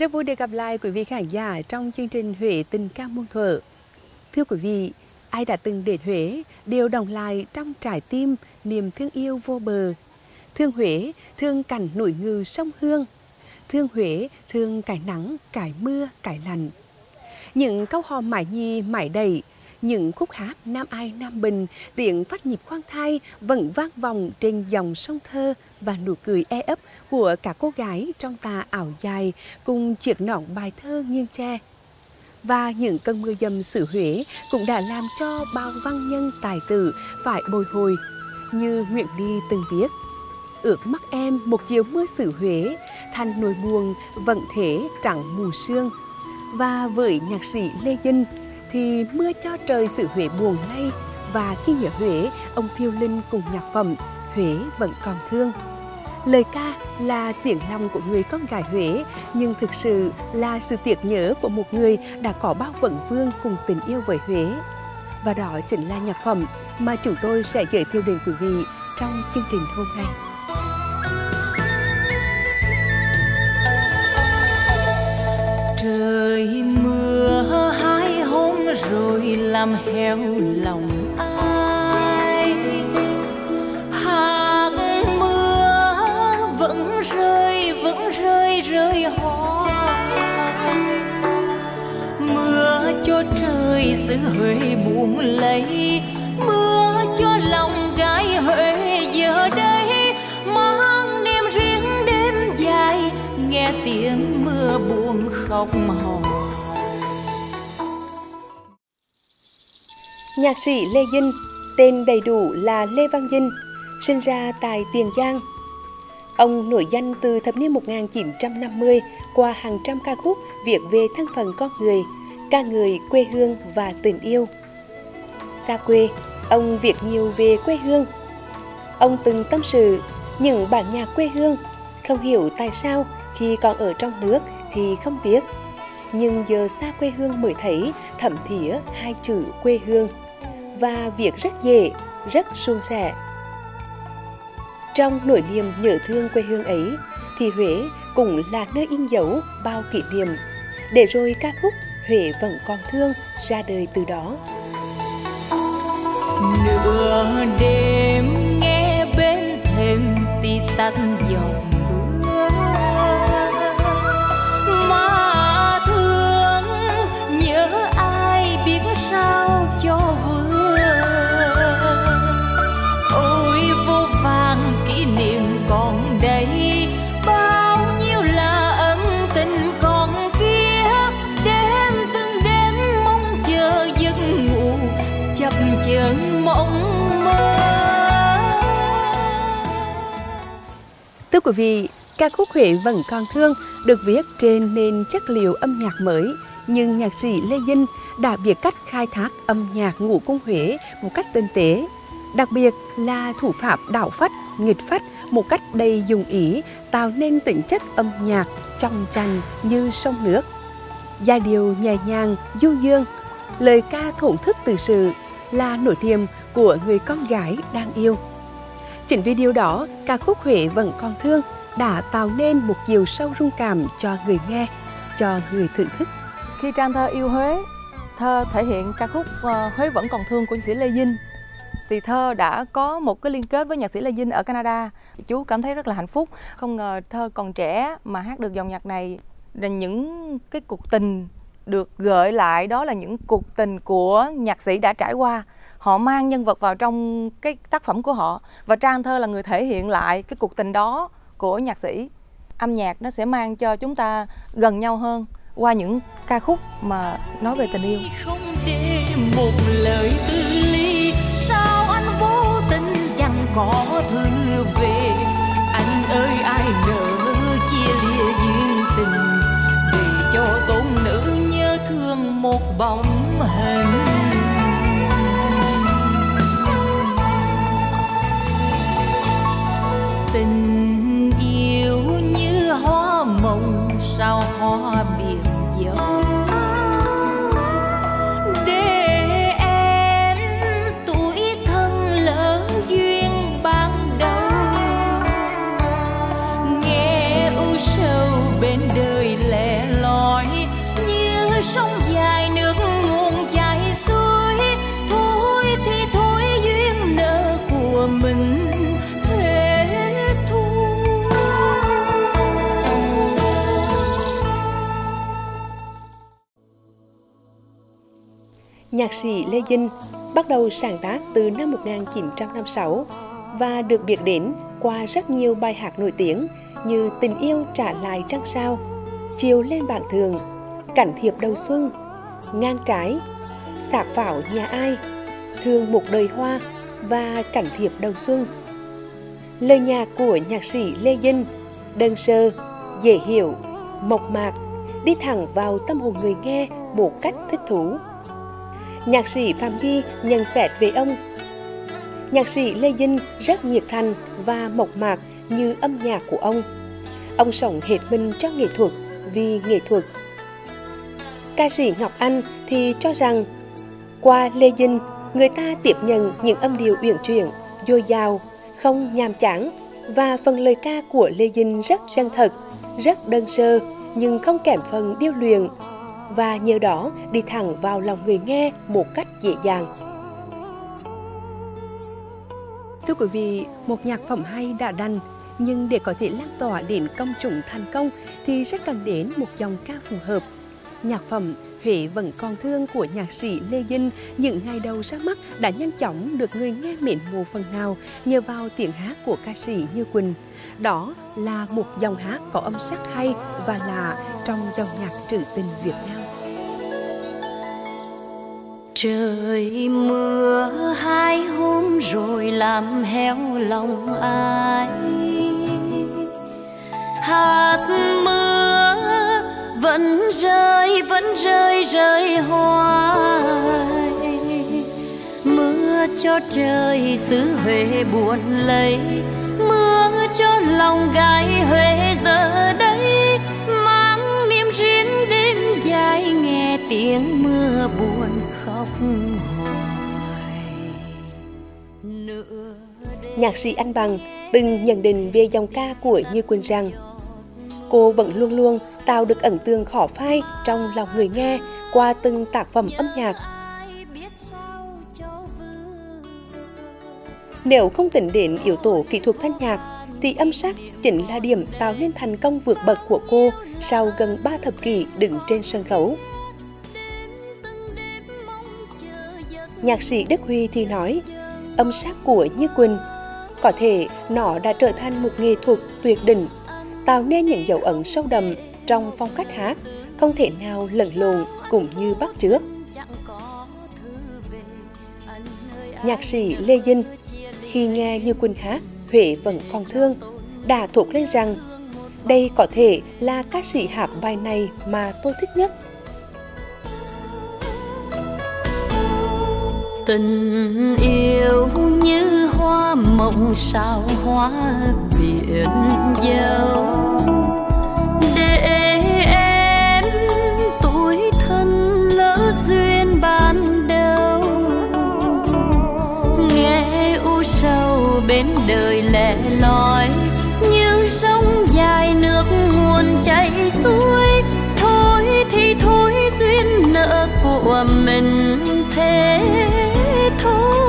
Rất vui được gặp lại quý vị khán giả trong chương trình Huế tình ca muôn thuở. Thưa quý vị, ai đã từng đến Huế đều đồng lại trong trái tim niềm thương yêu vô bờ. Thương Huế, thương cảnh núi ngự sông Hương. Thương Huế, thương cái nắng, cái mưa, cái lạnh. Những câu hò mãi nhi mãi đầy, những khúc hát Nam Ai Nam Bình, tiếng phát nhịp khoan thai vẫn vang vọng trên dòng sông thơ và nụ cười e ấp của các cô gái trong tà áo dài cùng chiếc nón bài thơ nghiêng tre. Và những cơn mưa dầm xứ Huế cũng đã làm cho bao văn nhân tài tử phải bồi hồi, như Nguyễn Ly từng viết: ước mắt em một chiều mưa xứ Huế, thành nỗi buồn vẫn thế trắng mù sương. Và với nhạc sĩ Lê Dinh thì mưa cho trời xứ Huế buồn lay, và khi nhớ Huế, ông phiêu linh cùng nhạc phẩm Huế vẫn còn thương. Lời ca là tiếng lòng của người con gái Huế, nhưng thực sự là sự tiếc nhớ của một người đã có bao vấn vương cùng tình yêu với Huế. Và đó chính là nhạc phẩm mà chúng tôi sẽ giới thiệu đến quý vị trong chương trình hôm nay. Trời mưa hai hôm rồi làm heo lòng ai, hạt mưa vẫn rơi rơi hoa. Mưa cho trời xứ Huế buồn lấy, mưa cho lòng gái Huế giờ đây mang đêm riêng đêm dài, nghe tiếng mưa buồn khóc hò. Nhạc sĩ Lê Dinh, tên đầy đủ là Lê Văn Dinh, sinh ra tại Tiền Giang. Ông nổi danh từ thập niên 1950 qua hàng trăm ca khúc viết về thân phận con người, ca ngợi quê hương và tình yêu. Xa quê, ông viết nhiều về quê hương. Ông từng tâm sự những bản nhạc quê hương, không hiểu tại sao khi còn ở trong nước thì không tiếc, nhưng giờ xa quê hương mới thấy thấm thía hai chữ quê hương, và viết rất dễ, rất suôn sẻ. Trong nỗi niềm nhớ thương quê hương ấy thì Huế cũng là nơi in dấu bao kỷ niệm, để rồi ca khúc Huế vẫn còn thương ra đời từ đó. Nửa đêm nghe bên thềm tí tách dòng mưa, mà thương nhớ ai biết sao cho vừa. Ôi vô vàn kỷ niệm còn đây, bao nhiêu là ân tình còn kia. Đêm từng đêm mong chờ giấc ngủ, chập chờn mộng mơ. Thưa quý vị, ca khúc Huế vẫn còn thương được viết trên nền chất liệu âm nhạc mới, nhưng nhạc sĩ Lê Dinh đã biết cách khai thác âm nhạc ngũ cung Huế một cách tinh tế, đặc biệt là thủ pháp đảo phách, nghịch phách một cách đầy dụng ý, tạo nên tính chất âm nhạc trong chành như sông nước. Giai điệu nhẹ nhàng, du dương, lời ca thổn thức từ sự, là nỗi niềm của người con gái đang yêu. Chính vì điều đó, ca khúc Huế vẫn còn thương đã tạo nên một chiều sâu rung cảm cho người nghe, cho người thưởng thức. Khi trang thơ yêu Huế, thơ thể hiện ca khúc Huế vẫn còn thương của nhạc sĩ Lê Dinh, thì thơ đã có một cái liên kết với nhạc sĩ Lê Dinh ở Canada. Chú cảm thấy rất là hạnh phúc, không ngờ thơ còn trẻ mà hát được dòng nhạc này. Là những cái cuộc tình được gợi lại, đó là những cuộc tình của nhạc sĩ đã trải qua. Họ mang nhân vật vào trong cái tác phẩm của họ, và trang thơ là người thể hiện lại cái cuộc tình đó của nhạc sĩ. Âm nhạc nó sẽ mang cho chúng ta gần nhau hơn qua những ca khúc mà nói về tình yêu. Không để một lời tư ly, sao anh vô tình chẳng có thư về. Anh ơi ai nỡ chia lìa duyên tình, để cho tôn nữ nhớ thương một bóng hình. Tình yêu như hoa mộng sao hoa biển dấu, để em tuổi thân lỡ duyên ban đầu. Nghe ưu sầu bên đời lẻ sông dài nước nguồn chảy xuôi, thôi thì thôi duyên nợ của mình hết thu. Nhạc sĩ Lê Dinh bắt đầu sáng tác từ năm 1956 và được biết đến qua rất nhiều bài hát nổi tiếng như Tình yêu trả lại trăng sao, Chiều lên bảng thường, Cảnh thiệp đầu xuân, Ngang trái, Sạc phảo nhà ai, Thương một đời hoa và Cảnh thiệp đầu xuân. Lời nhạc của nhạc sĩ Lê Dinh đơn sơ, dễ hiểu, mộc mạc, đi thẳng vào tâm hồn người nghe một cách thích thú. Nhạc sĩ Phạm Duy nhận xét về ông: nhạc sĩ Lê Dinh rất nhiệt thành và mộc mạc như âm nhạc của ông. Ông sống hết mình cho nghệ thuật, vì nghệ thuật. Ca sĩ Ngọc Anh thì cho rằng qua Lê Dinh, người ta tiếp nhận những âm điệu uyển chuyển, dồi dào, không nhàm chán, và phần lời ca của Lê Dinh rất chân thật, rất đơn sơ nhưng không kém phần điêu luyện, và nhờ đó đi thẳng vào lòng người nghe một cách dễ dàng. Thưa quý vị, một nhạc phẩm hay đã đành, nhưng để có thể lan tỏa đến công chúng thành công thì rất cần đến một dòng ca phù hợp. Nhạc phẩm Huế vẫn còn thương của nhạc sĩ Lê Dinh những ngày đầu ra mắt đã nhanh chóng được người nghe mến mộ phần nào nhờ vào tiếng hát của ca sĩ Như Quỳnh. Đó là một dòng hát có âm sắc hay và lạ trong dòng nhạc trữ tình Việt Nam. Trời mưa 2 hôm rồi làm héo lòng ai, hạt mưa vẫn rơi rơi hoài. Mưa cho trời xứ Huế buồn lấy, mưa cho lòng gái Huế giờ đây mang niềm riêng đêm dài, nghe tiếng mưa buồn khóc hoài. Nhạc sĩ Anh Bằng từng nhận định về dòng ca của Như Quỳnh rằng cô vẫn luôn luôn tạo được ấn tượng khó phai trong lòng người nghe qua từng tác phẩm âm nhạc. Nếu không tính đến yếu tố kỹ thuật thanh nhạc, thì âm sắc chính là điểm tạo nên thành công vượt bậc của cô sau gần 3 thập kỷ đứng trên sân khấu. Nhạc sĩ Đức Huy thì nói, âm sắc của Như Quỳnh có thể nó đã trở thành một nghệ thuật tuyệt đỉnh, tạo nên những dấu ấn sâu đậm trong phong cách hát, không thể nào lẫn lộn cũng như bắt chước. Nhạc sĩ Lê Dinh khi nghe Như Quỳnh hát Huế vẫn còn thương đã thốt lên rằng đây có thể là ca sĩ hát bài này mà tôi thích nhất. Tình yêu như hoa mộng sao hoa biển dấu, để em tuổi thân lỡ duyên ban đầu. Nghe u sầu bên đời lẻ loi, như sông dài nước nguồn chảy xuôi, thôi thì thôi duyên nợ của mình thế thôi.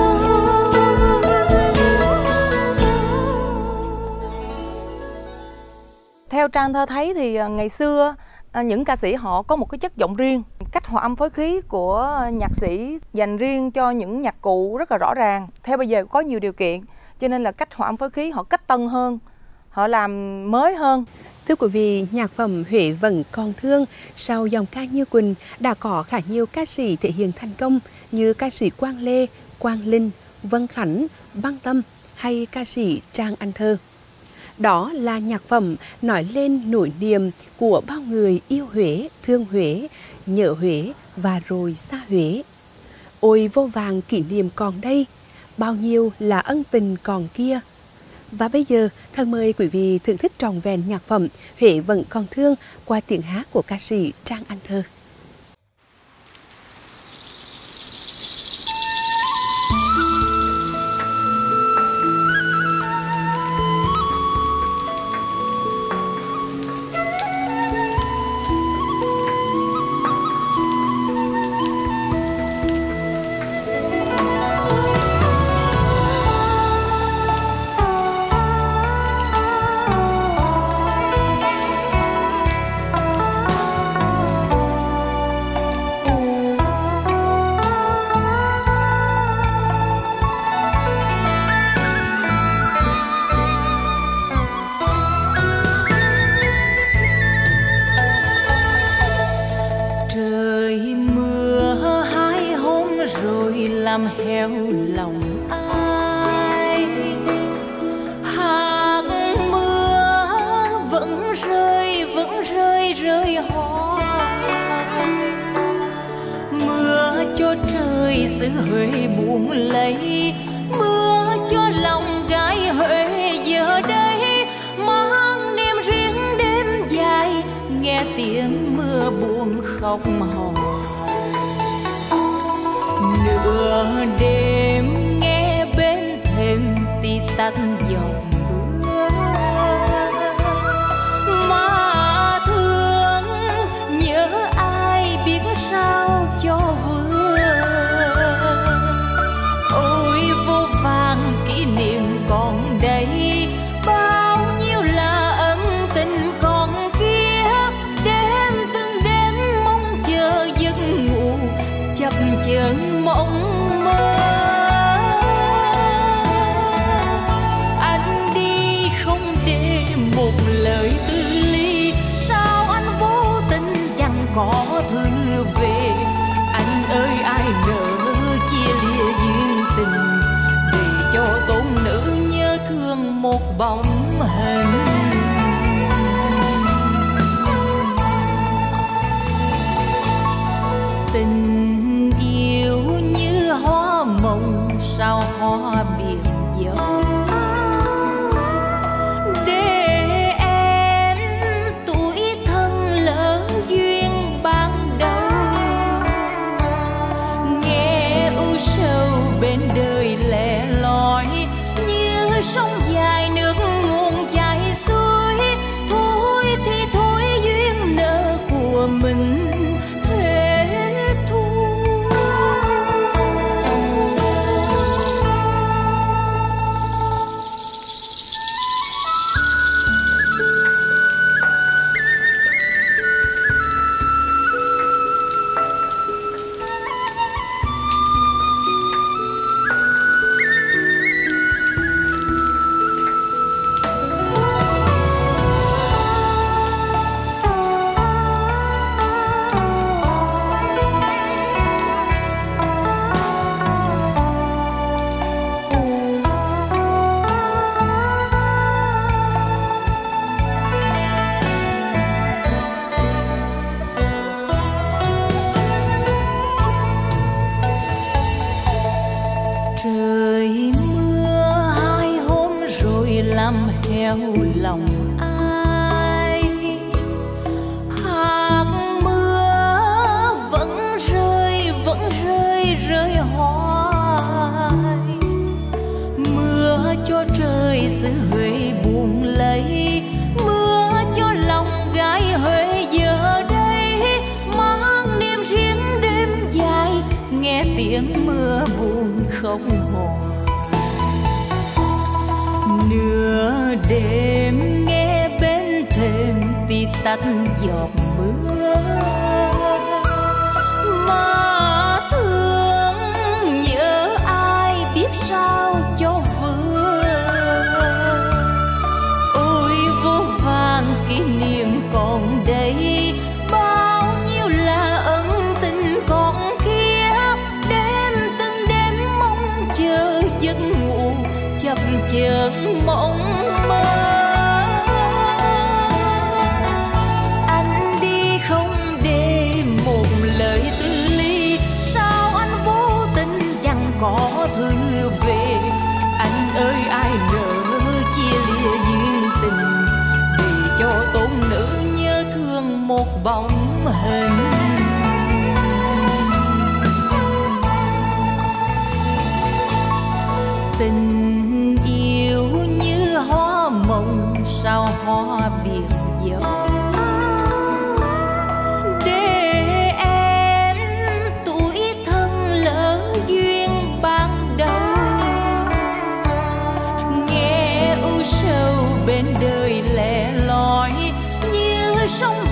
Theo trang thơ thấy thì ngày xưa những ca sĩ họ có một cái chất giọng riêng, cách hòa âm phối khí của nhạc sĩ dành riêng cho những nhạc cụ rất là rõ ràng. Theo bây giờ có nhiều điều kiện cho nên là cách hòa âm phối khí họ cách tân hơn, họ làm mới hơn. Thưa quý vị, nhạc phẩm Huế vẫn còn thương sau dòng ca Như Quỳnh đã có khá nhiều ca sĩ thể hiện thành công như ca sĩ Quang Lê, Quang Linh, Vân Khánh, Băng Tâm hay ca sĩ Trang Anh Thơ. Đó là nhạc phẩm nói lên nỗi niềm của bao người yêu Huế, thương Huế, nhớ Huế và rồi xa Huế. Ôi vô vàn kỷ niệm còn đây, bao nhiêu là ân tình còn kia. Và bây giờ, thân mời quý vị thưởng thức trọn vẹn nhạc phẩm Huế vẫn còn thương qua tiếng hát của ca sĩ Trang Anh Thơ. làm heo lòng ai. Hạt mưa vẫn rơi rơi hoài. Mưa cho trời xứ Huế buồn lấy, mưa cho lòng gái Huế giờ đây mang đêm riêng đêm dài, nghe tiếng mưa buồn khóc hò. Nửa đêm nghe bên thềm tí tách giọt mưa, mà thương nhớ ai biết sao cho vừa. Ôi vô vàn kỷ niệm còn đây, bao nhiêu là ân tình còn kia. Đêm từng đêm mong chờ giấc ngủ, chập chờn mộng mơ. Anh đi không để một lời tư ly, sao anh vô tình chẳng có thư về. Anh ơi ai nỡ chia lìa duyên tình, để cho tôn nữ nhớ thương một bóng hình. Tình yêu như hoa mộng sao hoa biển dấu, để em tuổi thân lỡ duyên ban đầu. Nghe ưu sầu bên đời lẻ loi, như sông dài nước nguồn chảy xuôi. Thôi thì thôi duyên nợ của mình hết thu. Trời mưa 2 hôm rồi làm heo lòng ai. Hạt mưa vẫn rơi rơi hoài. Mưa cho trời xứ Huế buồn lấy, mưa cho lòng gái Huế giờ đây mang đêm riêng đêm dài, nghe tiếng mưa buồn khóc hò. Nửa đêm nghe bên thềm tí tách giọt mưa, mà thương nhớ ai biết sao cho vừa. Ôi vô vàn kỷ niệm còn đây, bao nhiêu là ân tình còn kia. Đêm từng đêm mong chờ giấc ngủ, chập chờn mộng mơ. Anh đi không để một lời tư ly, sao anh vô tình chẳng có thư về. Anh ơi ai nỡ chia lìa duyên tình, để cho tôn nữ nhớ thương một bóng hình. Tình yêu như hoa mộng sao hoa biển dấu, để em tuổi thân lỡ duyên ban đầu. Nghe ưu sầu bên đời lẻ loi, như sông